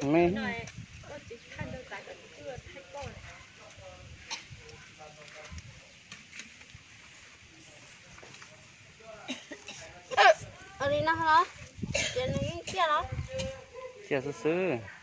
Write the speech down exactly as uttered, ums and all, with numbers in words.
ไม่อันนี้นะคะเดี๋ยวนี้เชี่ยแล้วเสียซื้อ